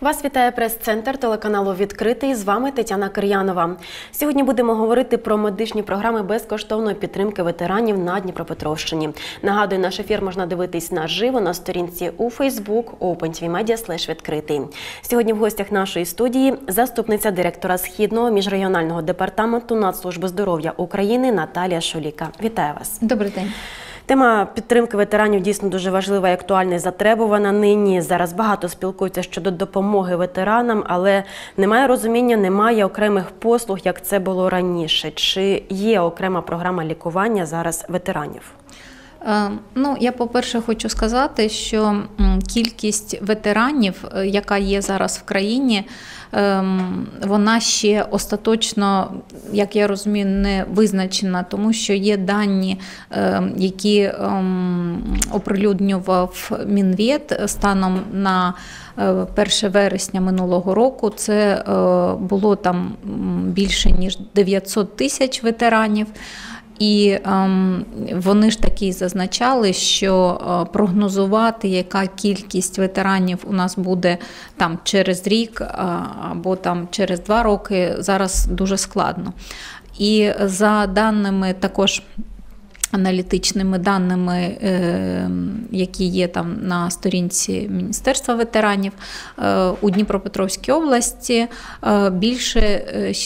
Вас вітає прес-центр телеканалу «Відкритий». З вами Тетяна Кир'янова. Сьогодні будемо говорити про медичні програми безкоштовної підтримки ветеранів на Дніпропетровщині. Нагадую, наш ефір можна дивитись наживо на сторінці у Facebook opentvmedia/відкритий. Сьогодні в гостях нашої студії заступниця директора Східного міжрегіонального департаменту Нацслужби здоров'я України Наталія Шуліка. Вітаю вас. Добрий день. Тема підтримки ветеранів дійсно дуже важлива і актуальна і затребувана нині. Зараз багато спілкуються щодо допомоги ветеранам, але немає розуміння, немає окремих послуг, як це було раніше. Чи є окрема програма лікування зараз ветеранів? Я, по-перше, хочу сказати, що кількість ветеранів, яка є зараз в країні, вона ще остаточно, як я розумію, не визначена, тому що є дані, які оприлюднював Мінвет станом на 1 вересня минулого року. Це було там більше ніж 900 тисяч ветеранів. І вони ж таки зазначали, що прогнозувати, яка кількість ветеранів у нас буде там через рік або там через 2 роки, зараз дуже складно. І за даними також, аналітичними даними, які є там на сторінці Міністерства ветеранів, у Дніпропетровській області більше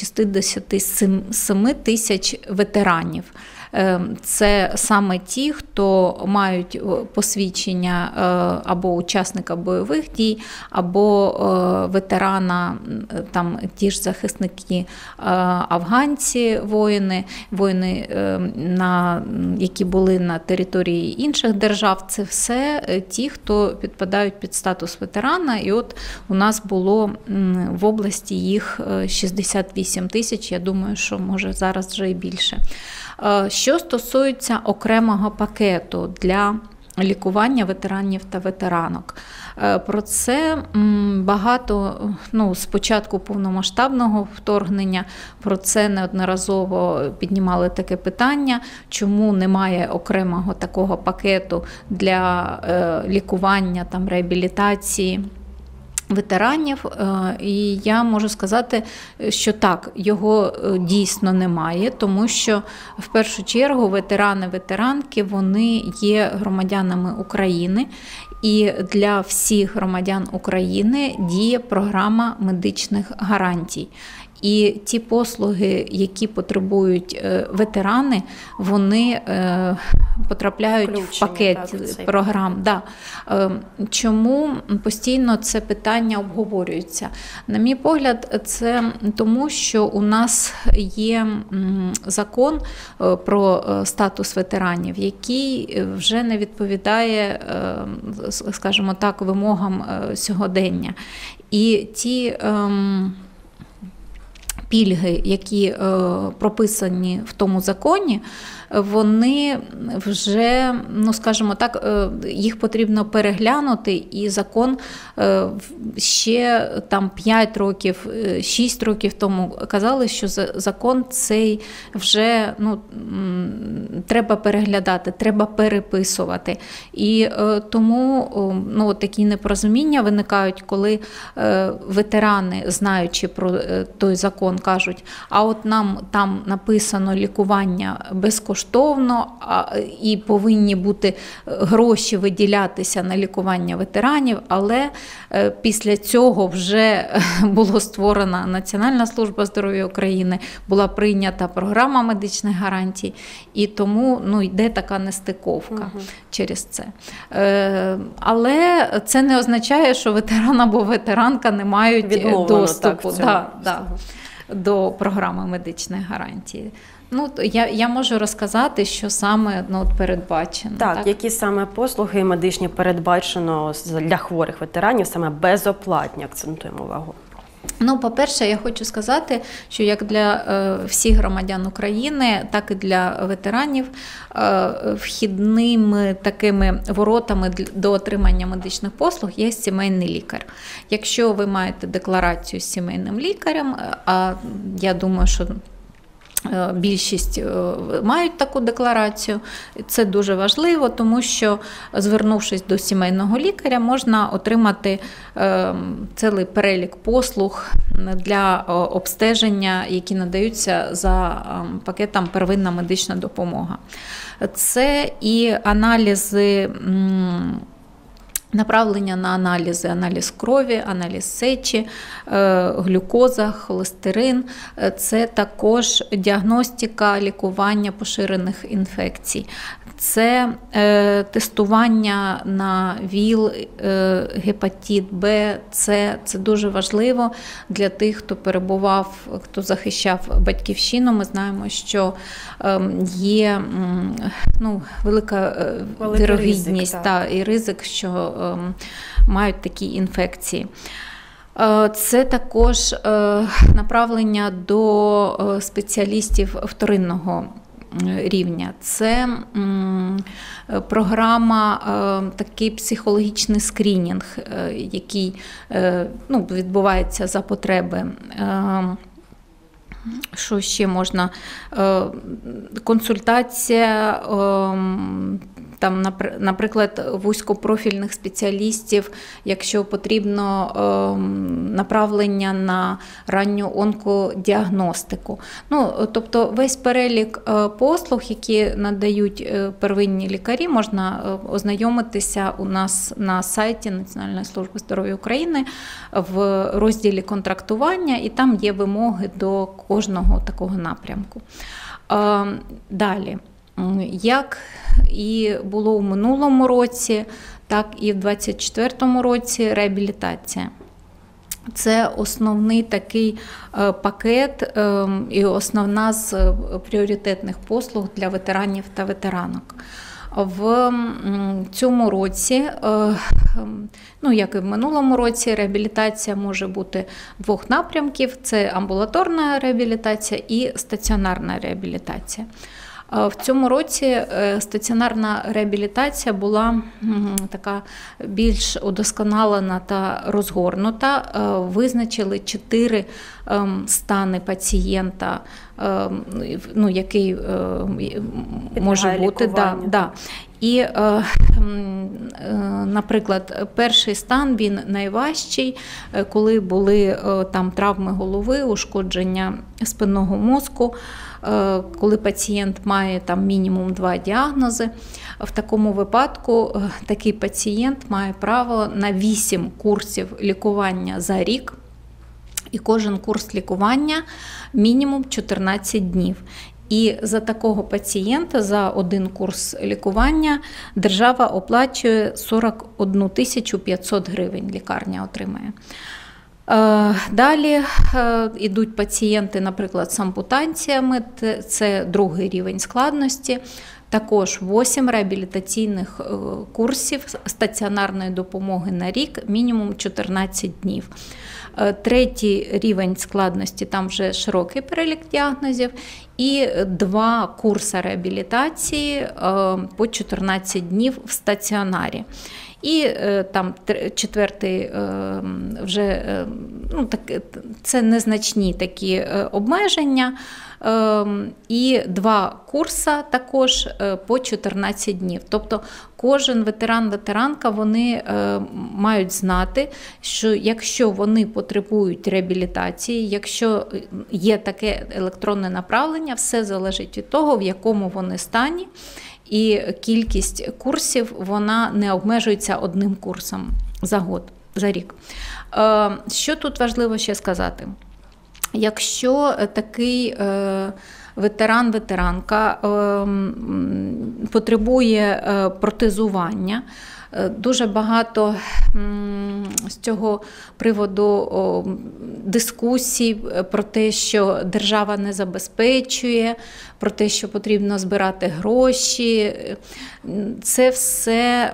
67 тисяч ветеранів. Це саме ті, хто мають посвідчення або учасника бойових дій, або ветерана, там ті ж захисники, афганці, воїни, які були на території інших держав. Це все ті, хто підпадають під статус ветерана. І от у нас було в області їх 68 тисяч, я думаю, що може зараз вже і більше. Що стосується окремого пакету для лікування ветеранів та ветеранок. Про це багато, з початку повномасштабного вторгнення, про це неодноразово піднімали таке питання, чому немає окремого такого пакету для лікування, там, реабілітації ветеранів. І я можу сказати, що так, його дійсно немає, тому що в першу чергу ветерани-ветеранки, вони є громадянами України, і для всіх громадян України діє програма медичних гарантій. І ті послуги, які потребують ветерани, вони потрапляють в пакет програм. Да. Чому постійно це питання обговорюється? На мій погляд, це тому, що у нас є закон про статус ветеранів, який вже не відповідає, скажімо так, вимогам сьогодення. І ті пільги, які прописані в тому законі, вони вже, скажімо так, їх потрібно переглянути, і закон ще там 5 років, 6 років тому казали, що закон цей вже треба переглядати, треба переписувати. І тому такі непорозуміння виникають, коли ветерани, знаючи про той закон, кажуть, а от нам там написано лікування безкоштовно, і повинні бути гроші виділятися на лікування ветеранів, але після цього вже була створена Національна служба здоров'я України, була прийнята програма медичних гарантій, і тому йде така нестиковка через це. Але це не означає, що ветеран або ветеранка не мають доступу до програми медичних гарантій. Я можу розказати, що саме передбачено. Так, які саме послуги медичні передбачено для хворих ветеранів, саме безоплатні, акцентуємо увагу? По-перше, я хочу сказати, що як для всіх громадян України, так і для ветеранів вхідними такими воротами до отримання медичних послуг є сімейний лікар. Якщо ви маєте декларацію з сімейним лікарем, а я думаю, що Більшість мають таку декларацію. Це дуже важливо, тому що, звернувшись до сімейного лікаря, можна отримати цілий перелік послуг для обстеження, які надаються за пакетом первинна медична допомога. Це і аналізи, направлення на аналізи, аналіз крові, аналіз сечі, глюкоза, холестерин. Це також діагностика, лікування поширених інфекцій. Це тестування на ВІЛ, гепатит Б, С. Це дуже важливо для тих, хто перебував, хто захищав батьківщину. Ми знаємо, що є велика вірогідність і ризик, що мають такі інфекції. Це також направлення до спеціалістів вторинного рівня. Це програма, такий психологічний скринінг, який відбувається за потреби. Що ще можна? Консультація, там, наприклад, вузькопрофільних спеціалістів, якщо потрібно направлення на ранню онкодіагностику. Тобто весь перелік послуг, які надають первинні лікарі, можна ознайомитися у нас на сайті Національної служби здоров'я України в розділі контрактування, і там є вимоги до кожного такого напрямку. Далі. Як і було у минулому році, так і в 2024 році реабілітація. Це основний такий пакет і основна з пріоритетних послуг для ветеранів та ветеранок. В цьому році, як і в минулому році, реабілітація може бути двох напрямків. Це амбулаторна реабілітація і стаціонарна реабілітація. В цьому році стаціонарна реабілітація була така більш удосконалена та розгорнута. Визначили 4 стани пацієнта, який може бути. І, наприклад, перший стан, він найважчий, коли були там травми голови, ушкодження спинного мозку, коли пацієнт має там мінімум 2 діагнози. В такому випадку такий пацієнт має право на 8 курсів лікування за рік. І кожен курс лікування мінімум 14 днів. І за такого пацієнта, за один курс лікування, держава оплачує 41 500 гривень, лікарня отримає. Далі йдуть пацієнти, наприклад, з ампутаціями, це другий рівень складності. Також 8 реабілітаційних курсів стаціонарної допомоги на рік, мінімум 14 днів. Третій рівень складності, там вже широкий перелік діагнозів, і 2 курси реабілітації по 14 днів в стаціонарі. І там 4-й вже, це незначні такі обмеження, і 2 курси також по 14 днів. Тобто кожен ветеран-ветеранка, вони мають знати, що якщо вони потребують реабілітації, якщо є таке електронне направлення, все залежить від того, в якому вони стані. І кількість курсів, вона не обмежується одним курсом за рік. Що тут важливо ще сказати? Якщо такий ветеран-ветеранка потребує протезування, дуже багато з цього приводу дискусій про те, що держава не забезпечує, про те, що потрібно збирати гроші. Це все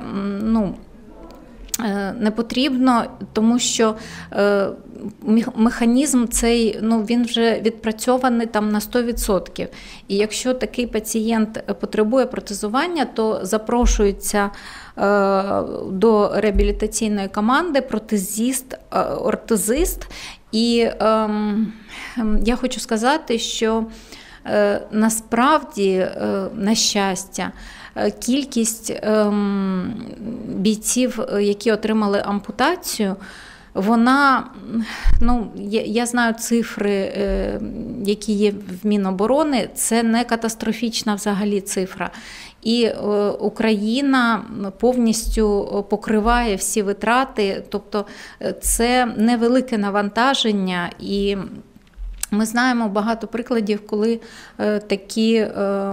не потрібно, тому що механізм цей, він вже відпрацьований там на 100%. І якщо такий пацієнт потребує протезування, то запрошується до реабілітаційної команди протезист, ортезист. І я хочу сказати, що Насправді, на щастя, кількість бійців, які отримали ампутацію, вона, я знаю цифри, які є в Міноборони, це не катастрофічна взагалі цифра. І Україна повністю покриває всі витрати, тобто це невелике навантаження. І ми знаємо багато прикладів, коли такі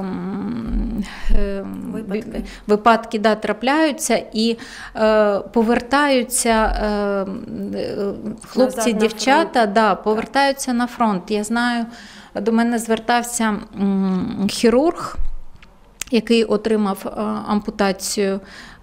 випадки трапляються і повертаються хлопці, дівчата, повертаються на фронт. Я знаю, до мене звертався хірург, який отримав ампутацію,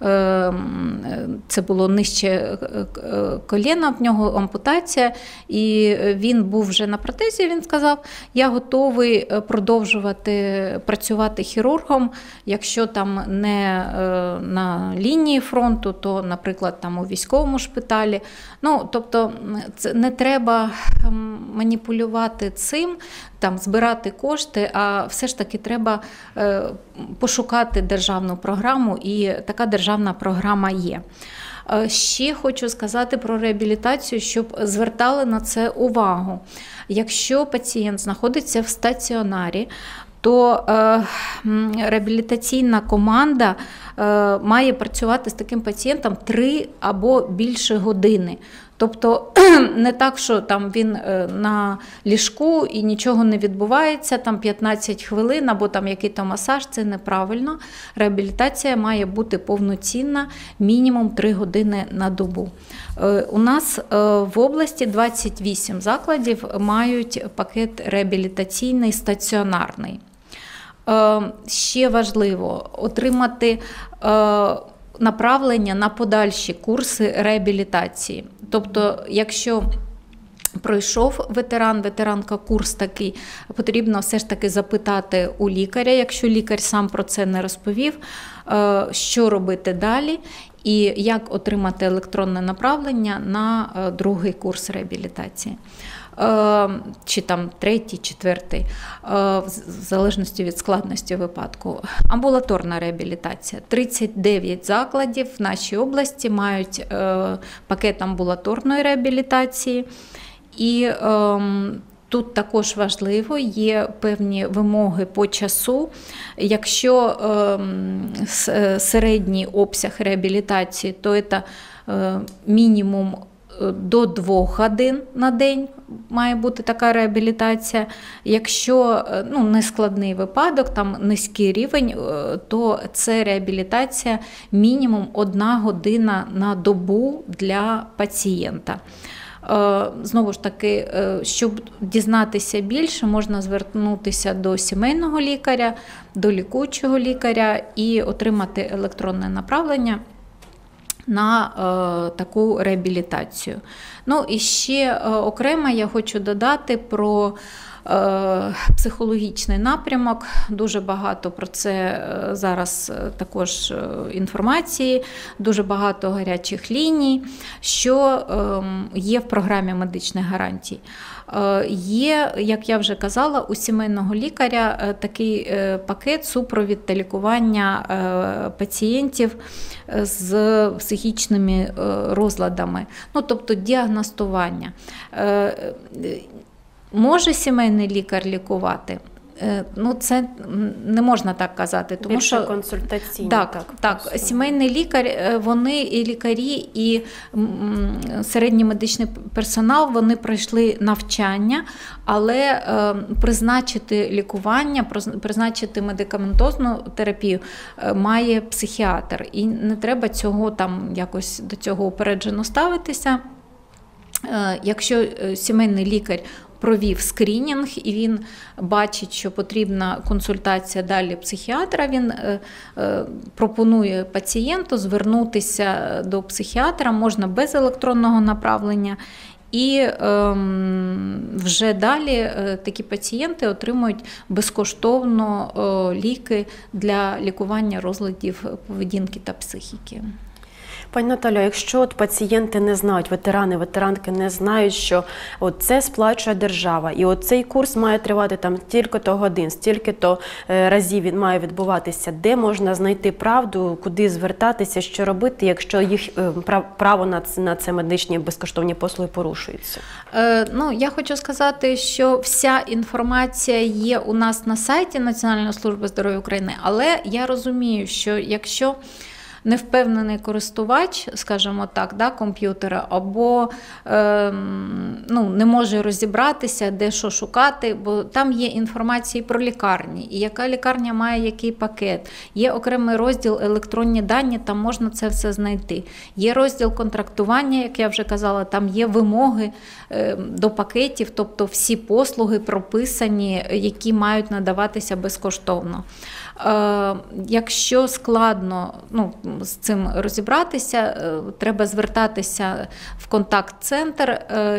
це було нижче коліна, в нього ампутація, і він був вже на протезі, він сказав, я готовий продовжувати працювати хірургом, якщо там не на лінії фронту, то, наприклад, там у військовому шпиталі. Тобто не треба маніпулювати цим, там збирати кошти, а все ж таки треба пошукати державну програму, і така державна програма є. Ще хочу сказати про реабілітацію, щоб звертали на це увагу. Якщо пацієнт знаходиться в стаціонарі, то реабілітаційна команда має працювати з таким пацієнтом 3 або більше години. Тобто не так, що там він на ліжку і нічого не відбувається, там 15 хвилин або там який-то масаж, це неправильно. Реабілітація має бути повноцінна, мінімум 3 години на добу. У нас в області 28 закладів мають пакет реабілітаційний стаціонарний. Ще важливо отримати направлення на подальші курси реабілітації. Тобто, якщо пройшов ветеранка курс такий, потрібно все ж таки запитати у лікаря, якщо лікар сам про це не розповів, що робити далі і як отримати електронне направлення на другий курс реабілітації. Чи там 3-й, 4-й, в залежності від складності випадку. Амбулаторна реабілітація. 39 закладів в нашій області мають пакет амбулаторної реабілітації. І тут також важливо, є певні вимоги по часу. Якщо середній обсяг реабілітації, то це мінімум до 2 годин на день має бути така реабілітація. Якщо нескладний випадок, там низький рівень, то це реабілітація мінімум 1 година на добу для пацієнта. Знову ж таки, щоб дізнатися більше, можна звернутися до сімейного лікаря, до лікуючого лікаря і отримати електронне направлення на таку реабілітацію. І ще окремо я хочу додати про психологічний напрямок. Дуже багато про це зараз також інформації, дуже багато гарячих ліній, що є в програмі медичних гарантій. Є, як я вже казала, у сімейного лікаря такий пакет супровід та лікування пацієнтів з психічними розладами, тобто діагностування. Може сімейний лікар лікувати? Це не можна так казати. Тому більше що консультаційні. Так. Сімейний лікар, вони і лікарі, і середній медичний персонал, вони пройшли навчання, але призначити лікування, призначити медикаментозну терапію має психіатр. І не треба цього якось до цього упереджено ставитися. Якщо сімейний лікар провів скринінг і він бачить, що потрібна консультація далі психіатра, він пропонує пацієнту звернутися до психіатра, можна без електронного направлення, і вже далі такі пацієнти отримують безкоштовно ліки для лікування розладів поведінки та психіки. Пані Наталю, якщо от пацієнти не знають, ветерани, ветеранки не знають, що от це сплачує держава, і от цей курс має тривати там стільки-то годин, стільки-то разів він має відбуватися, де можна знайти правду, куди звертатися, що робити, якщо їх право на це медичні безкоштовні послуги порушується? Ну, я хочу сказати, що вся інформація є у нас на сайті Національної служби здоров'я України, але я розумію, що якщо невпевнений користувач, скажімо так, да, комп'ютера, або не може розібратися, де що шукати, бо там є інформація про лікарні, і яка лікарня має який пакет. Є окремий розділ електронні дані, там можна це все знайти. Є розділ контрактування, як я вже казала, там є вимоги до пакетів, тобто всі послуги прописані, які мають надаватися безкоштовно. Якщо складно з цим розібратися, треба звертатися в контакт-центр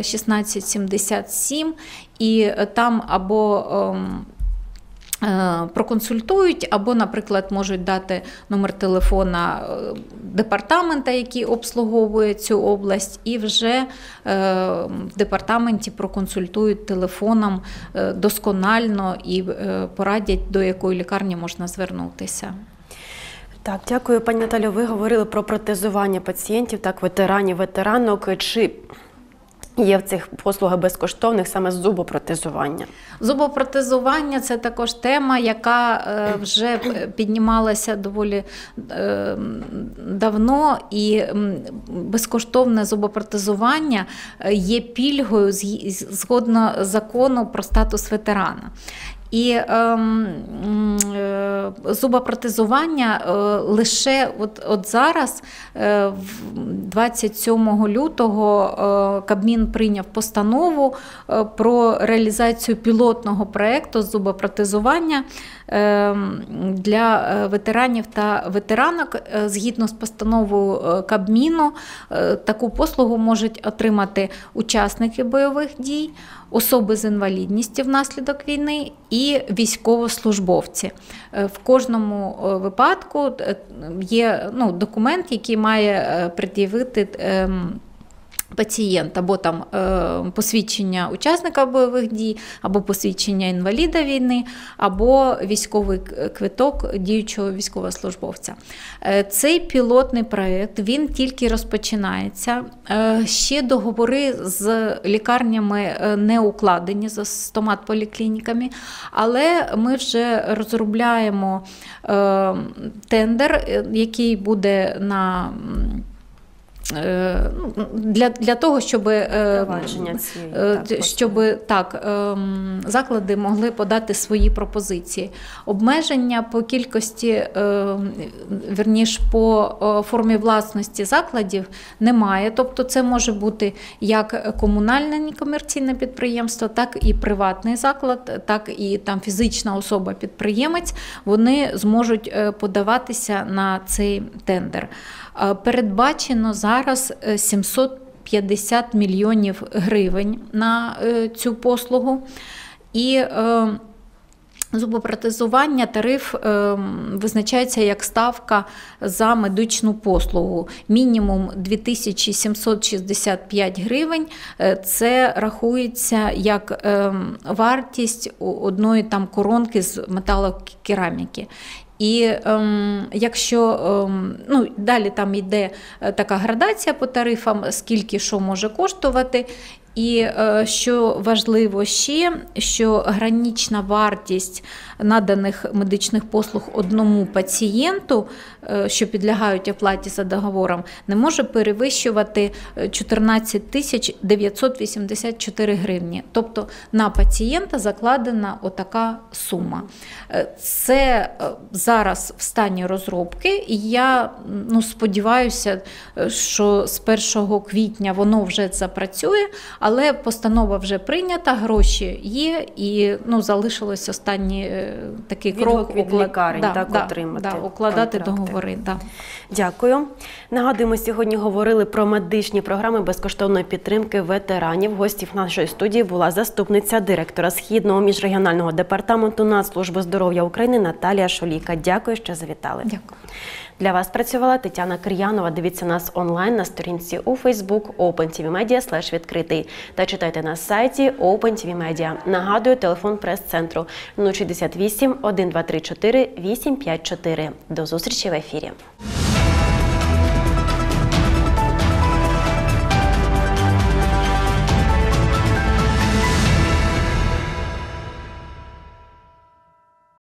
1677, і там або проконсультують, або, наприклад, можуть дати номер телефона департамента, який обслуговує цю область, і вже в департаменті проконсультують телефоном досконально і порадять, до якої лікарні можна звернутися. Так, дякую, пані Наталю. Ви говорили про протезування пацієнтів, так, ветеранів, ветеранок. Чи є в цих послугах безкоштовних саме зубопротезування? Зубопротезування – це також тема, яка вже піднімалася доволі давно, і безкоштовне зубопротезування є пільгою згідно закону про статус ветерана. І зубопротезування лише от зараз, 27 лютого, Кабмін прийняв постанову про реалізацію пілотного проєкту з зубопротезування для ветеранів та ветеранок. Згідно з постановою Кабміну, таку послугу можуть отримати учасники бойових дій, особи з інвалідністю внаслідок війни і військовослужбовці. В кожному випадку є документ, який має пред'явити пацієнт, або там посвідчення учасника бойових дій, або посвідчення інваліда війни, або військовий квиток діючого військовослужбовця. Цей пілотний проєкт, він тільки розпочинається. Ще договори з лікарнями не укладені, з стоматполіклініками, але ми вже розробляємо тендер, який буде для того, щоб заклади могли подати свої пропозиції. Обмеження по кількості, по формі власності закладів немає. Тобто це може бути як комунальне некомерційне підприємство, так і приватний заклад, так і там фізична особа-підприємець. Вони зможуть подаватися на цей тендер. Передбачено зараз 750 мільйонів гривень на цю послугу. І зубопротезування, тариф визначається як ставка за медичну послугу. Мінімум 2765 гривень. Це рахується як вартість одної там коронки з металокераміки. І якщо далі там йде така градація по тарифам, скільки що може коштувати. І що важливо ще, що гранична вартість наданих медичних послуг одному пацієнту, що підлягають оплаті за договором, не може перевищувати 14 984 гривні. Тобто на пацієнта закладена отака сума. Це зараз в стані розробки, і я сподіваюся, що з 1 квітня воно вже запрацює, але постанова вже прийнята, гроші є, і залишилось останній такий крок від лікарень, отримати. Укладати договори. Да. Дякую. Нагадуємо, сьогодні говорили про медичні програми безкоштовної підтримки ветеранів. Гостів нашої студії була заступниця директора Східного міжрегіонального департаменту Нацслужби здоров'я України Наталія Шулійка. Дякую, що завітали. Дякую. Для вас працювала Тетяна Кир'янова. Дивіться нас онлайн на сторінці у Facebook OpenTVMedia/відкритий та читайте на сайті OpenTV Media. Нагадую, телефон прес-центру 068 1234 854. До зустрічі в ефірі.